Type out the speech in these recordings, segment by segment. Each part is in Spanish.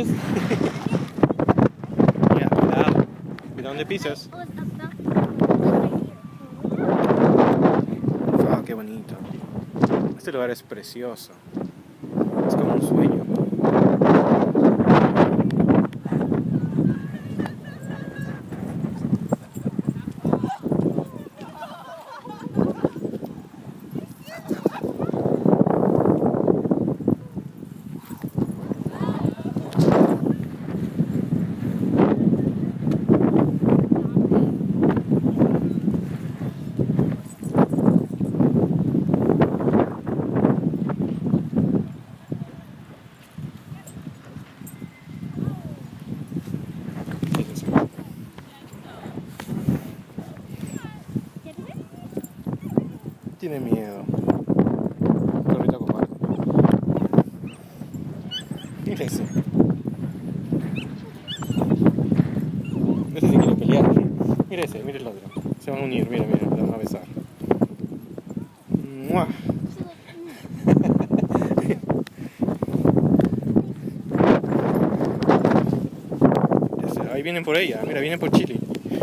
Adiós. Ya, cuidado. Cuidado donde pisas. Oh, qué bonito. Este lugar es precioso. Es como un sueño. Tiene miedo. Perrito cobarde. Mira ese. Ese sí quiere pelear. Mira ese, mira el otro. Se van a unir, mira, mira, se van a besar. ¡Mua! Ahí vienen por ella, mira, vienen por Chile.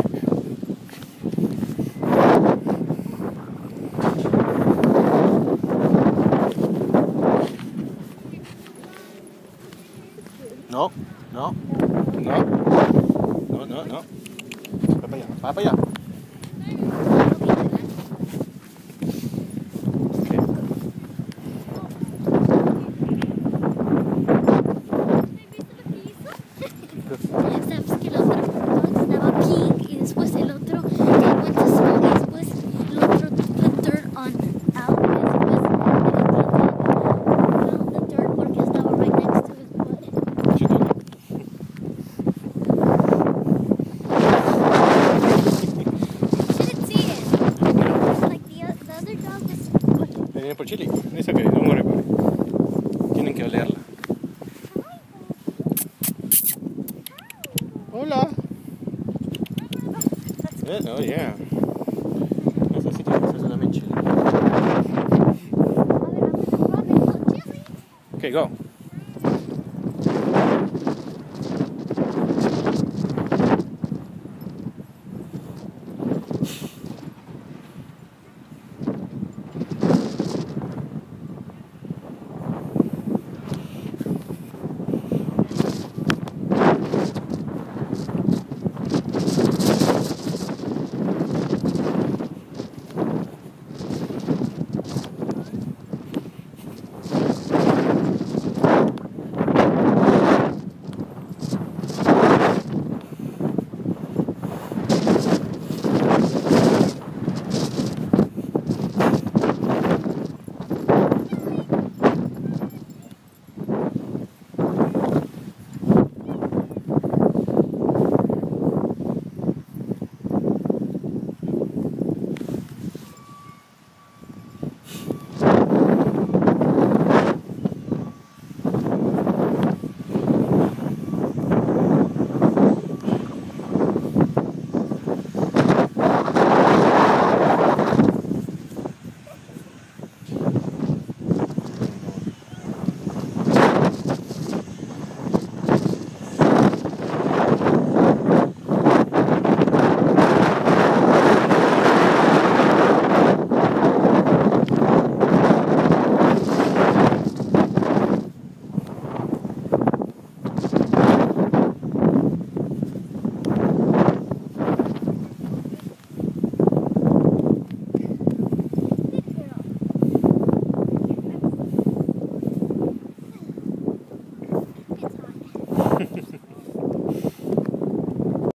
No, no, no, no, no, no. Va para allá, va para allá. Sabes que el otro estaba pink y después el otro went to smoke y después el otro put dirt on out y después el otro found the dirt porque estaba right next to his butt. Didn't see it. Like the other dog was. Viene por Chile. Esa que no muere, pues. Tienen que olerla. Hola. Oh yeah. Eso sí tiene que ser solamente Chile. Okay, go.